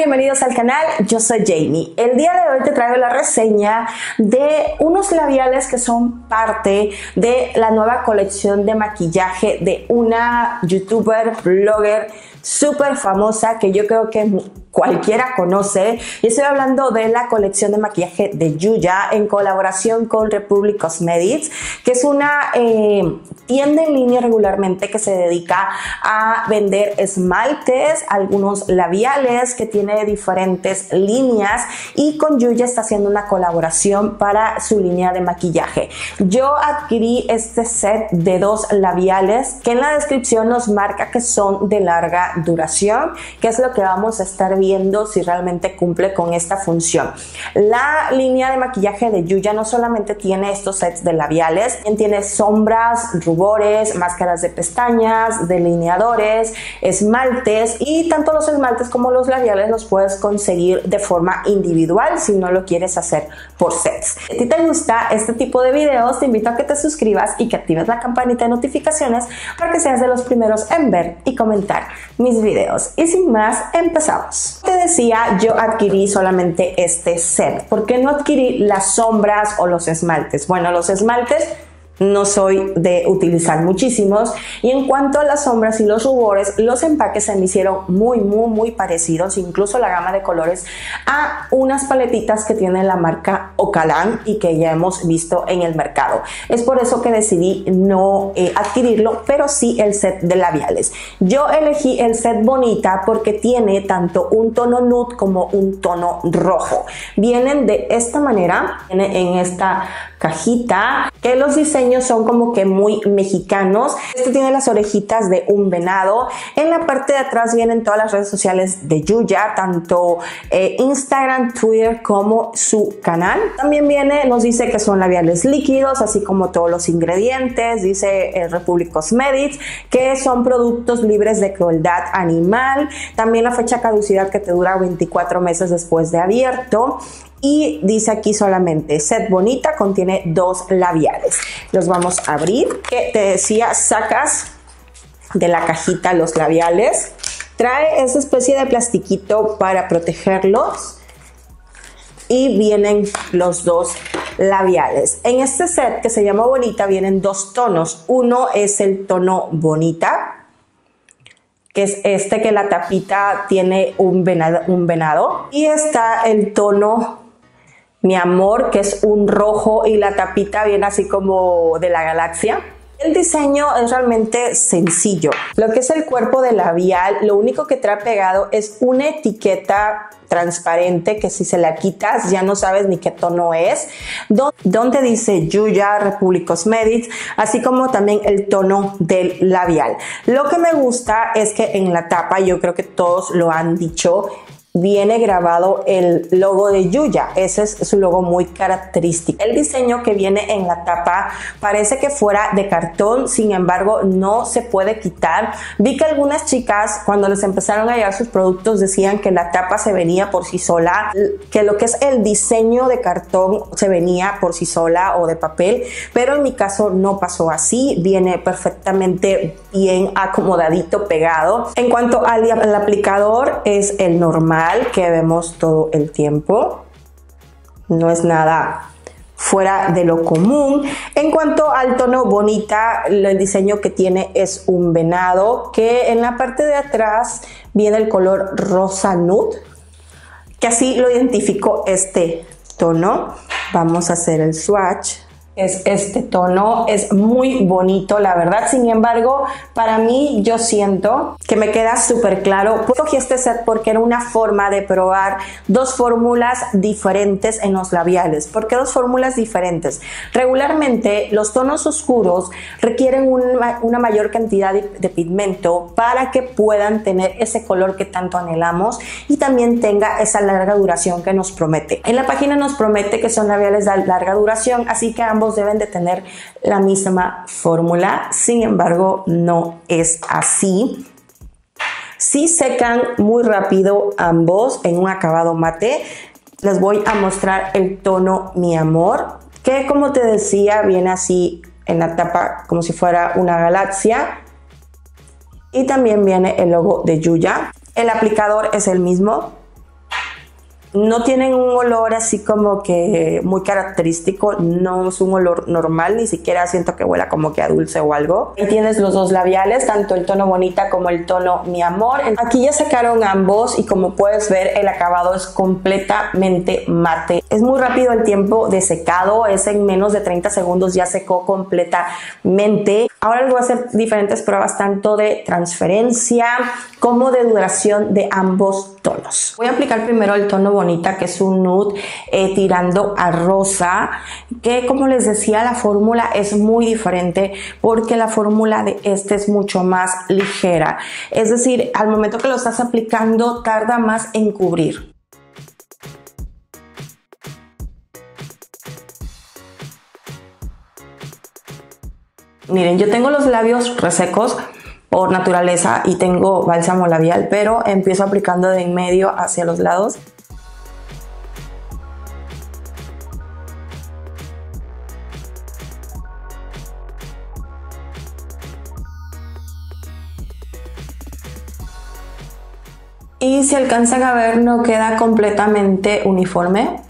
Bienvenidos al canal, yo soy Jamie. El día de hoy te traigo la reseña de unos labiales que son parte de la nueva colección de maquillaje de una youtuber, blogger súper famosa que yo creo que cualquiera conoce, y estoy hablando de la colección de maquillaje de Yuya en colaboración con Republic Cosmetics, que es una tienda en línea regularmente que se dedica a vender esmaltes, algunos labiales, que tiene diferentes líneas, y con Yuya está haciendo una colaboración para su línea de maquillaje. Yo adquirí este set de 2 labiales que en la descripción nos marca que son de larga duración, que es lo que vamos a estar viendo si realmente cumple con esta función. La línea de maquillaje de Yuya no solamente tiene estos sets de labiales, también tiene sombras, rubores, máscaras de pestañas, delineadores, esmaltes, y tanto los esmaltes como los labiales los puedes conseguir de forma individual si no lo quieres hacer por sets. Si a ti te gusta este tipo de videos, te invito a que te suscribas y que actives la campanita de notificaciones para que seas de los primeros en ver y comentar mis videos. Y sin más, empezamos. Te decía, yo adquirí solamente este set. ¿Por qué no adquirí las sombras o los esmaltes? Bueno, los esmaltes no soy de utilizar muchísimos, y en cuanto a las sombras y los rubores, los empaques se me hicieron muy parecidos, incluso la gama de colores, a unas paletitas que tiene la marca Ocalan y que ya hemos visto en el mercado. Es por eso que decidí no adquirirlo, pero sí el set de labiales. Yo elegí el set Bonita porque tiene tanto un tono nude como un tono rojo. Vienen de esta manera, viene en esta cajita, que los diseños son como que muy mexicanos. Este tiene las orejitas de un venado. En la parte de atrás vienen todas las redes sociales de Yuya, tanto Instagram, Twitter como su canal. También viene, nos dice que son labiales líquidos, así como todos los ingredientes. Dice Republic Cosmetics que son productos libres de crueldad animal. También la fecha de caducidad, que te dura 24 meses después de abierto. Y dice aquí solamente set Bonita, contiene 2 labiales. Los vamos a abrir. Que te decía, sacas de la cajita los labiales. Trae esa especie de plastiquito para protegerlos. Y vienen los 2 labiales. En este set que se llama Bonita vienen 2 tonos. Uno es el tono Bonita, que es este, que la tapita tiene un venado. Y está el tono Mi Amor, que es un rojo y la tapita viene así como de la galaxia. El diseño es realmente sencillo. Lo que es el cuerpo del labial, lo único que trae pegado es una etiqueta transparente que si se la quitas ya no sabes ni qué tono es, donde dice Yuya, Republic Cosmetics, así como también el tono del labial. Lo que me gusta es que en la tapa, yo creo que todos lo han dicho, viene grabado el logo de Yuya. Ese es su logo muy característico. El diseño que viene en la tapa parece que fuera de cartón, sin embargo no se puede quitar. Vi que algunas chicas, cuando les empezaron a llegar sus productos, decían que la tapa se venía por sí sola, que lo que es el diseño de cartón se venía por sí sola o de papel, pero en mi caso no pasó así. Viene perfectamente bien acomodadito, pegado. En cuanto al aplicador, es el normal que vemos todo el tiempo, no es nada fuera de lo común. En cuanto al tono Bonita, el diseño que tiene es un venado, que en la parte de atrás viene el color rosa nude, que así lo identifico este tono. Vamos a hacer el swatch. Es este tono, es muy bonito, la verdad. Sin embargo, para mí, yo siento que me queda súper claro. Cogí este set porque era una forma de probar 2 fórmulas diferentes en los labiales. ¿Por qué 2 fórmulas diferentes? Regularmente, los tonos oscuros requieren una mayor cantidad de pigmento para que puedan tener ese color que tanto anhelamos y también tenga esa larga duración que nos promete. En la página nos promete que son labiales de larga duración, así que ambos deben de tener la misma fórmula. Sin embargo, no es así. Sí secan muy rápido ambos en un acabado mate. Les voy a mostrar el tono Mi Amor, que como te decía viene así en la tapa como si fuera una galaxia, y también viene el logo de Yuya. El aplicador es el mismo, No tienen un olor así como que muy característico, no es un olor normal, ni siquiera siento que huela como que a dulce o algo. Ahí tienes los dos labiales, tanto el tono Bonita como el tono Mi Amor. Aquí ya sacaron ambos y como puedes ver el acabado es completamente mate. Es muy rápido el tiempo de secado, es en menos de 30 segundos ya secó completamente. Ahora les voy a hacer diferentes pruebas tanto de transferencia como de duración de ambos tonos. Voy a aplicar primero el tono Bonita, que es un nude tirando a rosa, que como les decía la fórmula es muy diferente porque la fórmula de este es mucho más ligera, es decir, al momento que lo estás aplicando tarda más en cubrir. Miren, yo tengo los labios resecos por naturaleza y tengo bálsamo labial, pero empiezo aplicando de en medio hacia los lados. Y si alcanzan a ver, no queda completamente uniforme.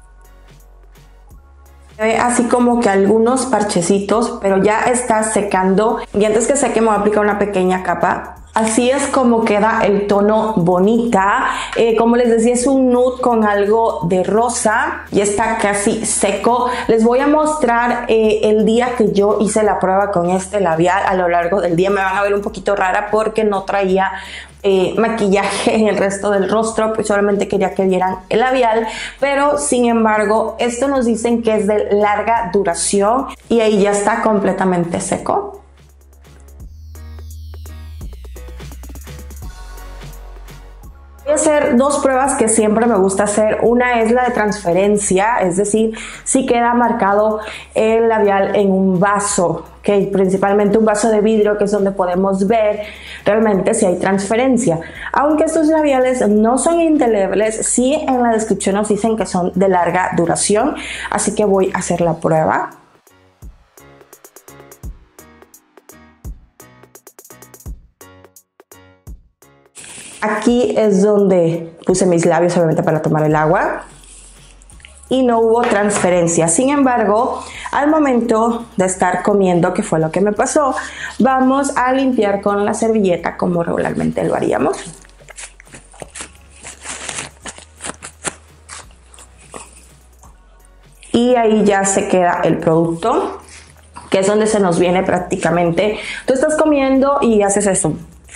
Así como que algunos parchecitos, pero ya está secando y antes que seque me voy a aplicar una pequeña capa. Así es como queda el tono Bonita. Como les decía, es un nude con algo de rosa y está casi seco. Les voy a mostrar el día que yo hice la prueba con este labial. A lo largo del día me van a ver un poquito rara porque no traía maquillaje en el resto del rostro, pues solamente quería que vieran el labial, pero sin embargo esto nos dicen que es de larga duración y ahí ya está completamente seco. Voy a hacer dos pruebas que siempre me gusta hacer. Una es la de transferencia, es decir, si queda marcado el labial en un vaso, que principalmente un vaso de vidrio, que es donde podemos ver realmente si hay transferencia. Aunque estos labiales no son indelebles, sí en la descripción nos dicen que son de larga duración, así que voy a hacer la prueba. Aquí es donde puse mis labios obviamente para tomar el agua y no hubo transferencia. Sin embargo, al momento de estar comiendo, que fue lo que me pasó, vamos a limpiar con la servilleta como regularmente lo haríamos. Y ahí ya se queda el producto, que es donde se nos viene prácticamente. Tú estás comiendo y haces eso.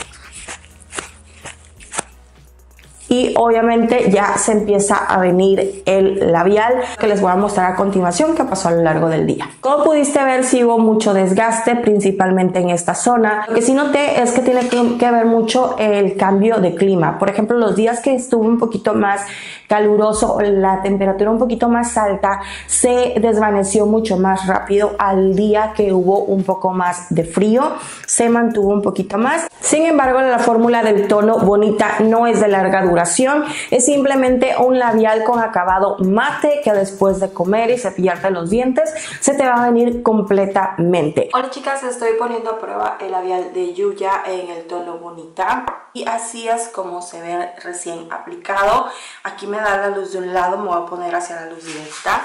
Y obviamente ya se empieza a venir el labial, que les voy a mostrar a continuación qué pasó a lo largo del día. Como pudiste ver, sí hubo mucho desgaste, principalmente en esta zona. Lo que sí noté es que tiene que ver mucho el cambio de clima. Por ejemplo, los días que estuvo un poquito más caluroso, la temperatura un poquito más alta, se desvaneció mucho más rápido. Al día que hubo un poco más de frío, se mantuvo un poquito más. Sin embargo, la fórmula del tono Bonita no es de larga duración, es simplemente un labial con acabado mate que después de comer y cepillarte los dientes se te va a venir completamente. Hola chicas, estoy poniendo a prueba el labial de Yuya en el tono Bonita y así es como se ve recién aplicado. Aquí me da la luz de un lado, me voy a poner hacia la luz directa.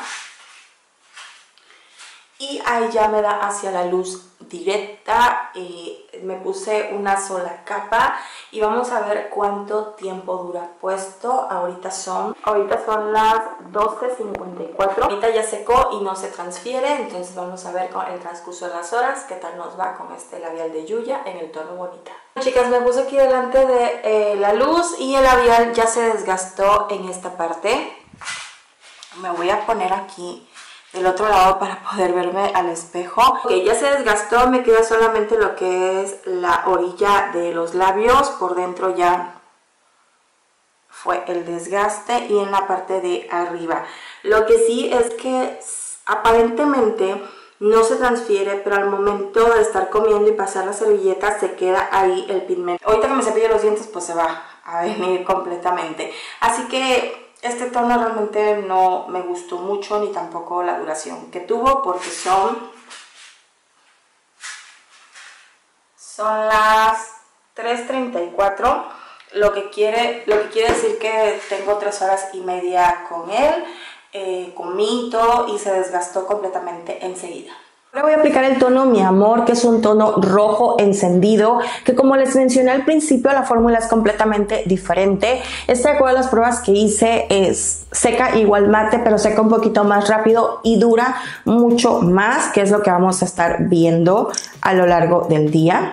Y ahí ya me da hacia la luz directa. Me puse una sola capa y vamos a ver cuánto tiempo dura puesto. Ahorita son las 12:54. Ahorita ya secó y no se transfiere, entonces vamos a ver con el transcurso de las horas qué tal nos va con este labial de Yuya en el tono Bonita. Chicas, me puse aquí delante de la luz y el labial ya se desgastó en esta parte. Me voy a poner aquí del otro lado para poder verme al espejo. Ok, ya se desgastó, me queda solamente lo que es la orilla de los labios. Por dentro ya fue el desgaste y en la parte de arriba. Lo que sí es que aparentemente no se transfiere, pero al momento de estar comiendo y pasar la servilleta se queda ahí el pigmento. Ahorita que me cepillo los dientes pues se va a venir completamente. Así que este tono realmente no me gustó mucho, ni tampoco la duración que tuvo, porque son las 3:34. lo que quiere decir que tengo 3 horas y media con él, comí todo y se desgastó completamente enseguida. Ahora voy a aplicar el tono Mi Amor, que es un tono rojo encendido, que como les mencioné al principio, la fórmula es completamente diferente. De acuerdo a las pruebas que hice, es seca igual mate, pero seca un poquito más rápido y dura mucho más, que es lo que vamos a estar viendo a lo largo del día.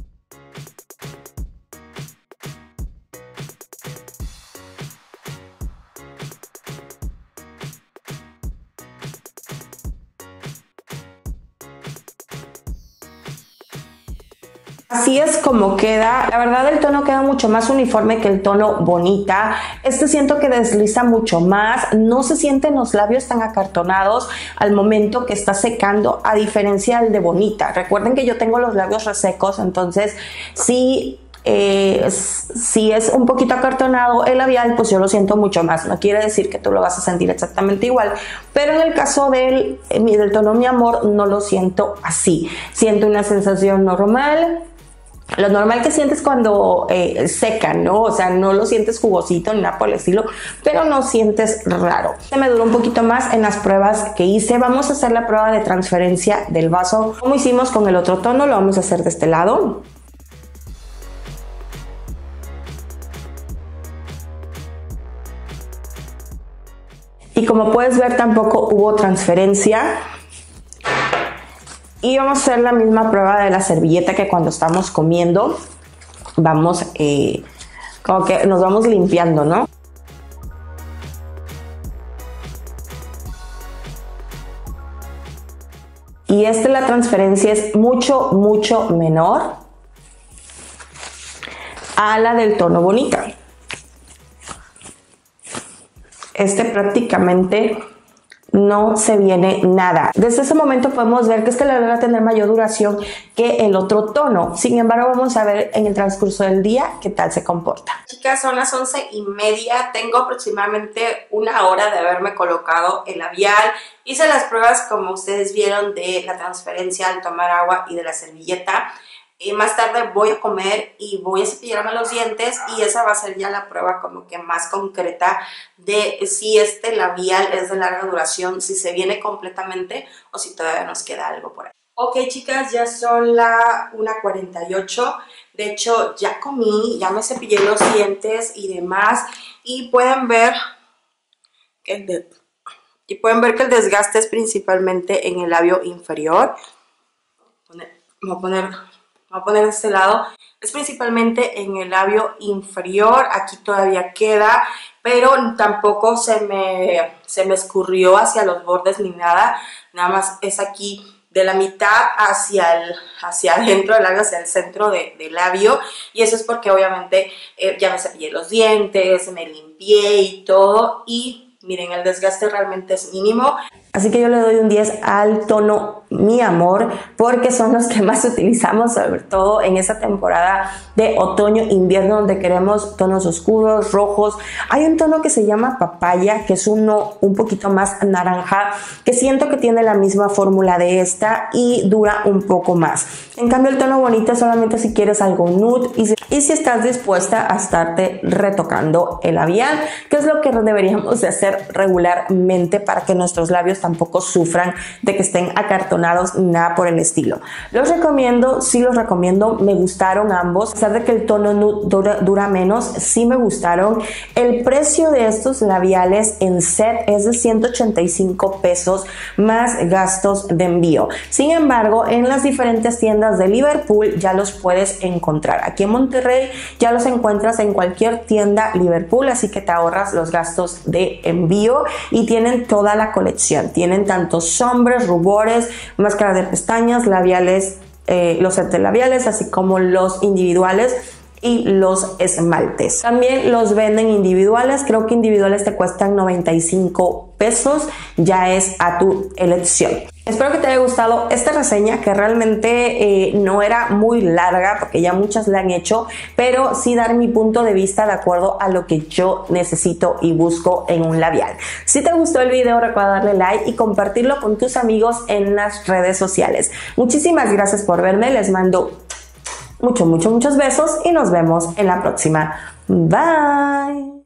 Así es como queda. La verdad, el tono queda mucho más uniforme que el tono Bonita. Siento que desliza mucho más, no se sienten los labios tan acartonados al momento que está secando, a diferencia del de Bonita. Recuerden que yo tengo los labios resecos, entonces si es un poquito acartonado el labial, pues yo lo siento mucho más. No quiere decir que tú lo vas a sentir exactamente igual, pero en el caso del tono Mi Amor no lo siento así. Siento una sensación normal. Lo normal que sientes cuando seca, ¿no? O sea, no lo sientes jugosito ni nada por el estilo, pero no sientes raro. Me duró un poquito más en las pruebas que hice. Vamos a hacer la prueba de transferencia del vaso. Como hicimos con el otro tono, lo vamos a hacer de este lado. Y como puedes ver, tampoco hubo transferencia. Y vamos a hacer la misma prueba de la servilleta, que cuando estamos comiendo vamos como que nos vamos limpiando, ¿no? Y la transferencia es mucho menor a la del tono Bonita. Prácticamente no se viene nada. Desde ese momento podemos ver que la va a tener mayor duración que el otro tono. Sin embargo, vamos a ver en el transcurso del día qué tal se comporta. Chicas, son las 11:30. Tengo aproximadamente 1 hora de haberme colocado el labial. Hice las pruebas, como ustedes vieron, de la transferencia al tomar agua y de la servilleta. Más tarde voy a comer y voy a cepillarme los dientes, y esa va a ser ya la prueba como que más concreta de si labial es de larga duración, si se viene completamente o si todavía nos queda algo por ahí. Ok, chicas, ya son la 1:48. De hecho, ya comí, ya me cepillé los dientes y demás, y pueden ver que el desgaste es principalmente en el labio inferior. Voy a poner de este lado. Es principalmente en el labio inferior. Aquí todavía queda, pero tampoco se me escurrió hacia los bordes ni nada. Nada más es aquí de la mitad hacia adentro del labio, hacia el centro del labio. Y eso es porque obviamente ya me cepillé los dientes, me limpié y todo. Y miren, el desgaste realmente es mínimo. Así que yo le doy un 10 al tono Mi Amor, porque son los que más utilizamos, sobre todo en esta temporada de otoño-invierno, donde queremos tonos oscuros, rojos. Hay un tono que se llama Papaya, que es uno un poquito más naranja, que siento que tiene la misma fórmula de esta y dura un poco más. En cambio, el tono Bonita solamente si quieres algo nude y si estás dispuesta a estarte retocando el labial, que es lo que deberíamos de hacer regularmente para que nuestros labios tampoco sufran de que estén acartonados ni nada por el estilo. Los recomiendo, sí los recomiendo, me gustaron ambos. A pesar de que el tono nude dura menos, sí me gustaron. El precio de estos labiales en set es de 185 pesos más gastos de envío. Sin embargo, en las diferentes tiendas de Liverpool ya los puedes encontrar. Aquí en Monterrey ya los encuentras en cualquier tienda Liverpool, así que te ahorras los gastos de envío, y tienen toda la colección. Tienen tanto sombras, rubores, máscaras de pestañas, labiales, los sets de labiales, así como los individuales y los esmaltes. También los venden individuales. Creo que individuales te cuestan 95 pesos. Ya es a tu elección. Espero que te haya gustado esta reseña, que realmente no era muy larga porque ya muchas la han hecho, pero sí dar mi punto de vista de acuerdo a lo que yo necesito y busco en un labial. Si te gustó el video, recuerda darle like y compartirlo con tus amigos en las redes sociales. Muchísimas gracias por verme. Les mando muchos besos y nos vemos en la próxima. Bye.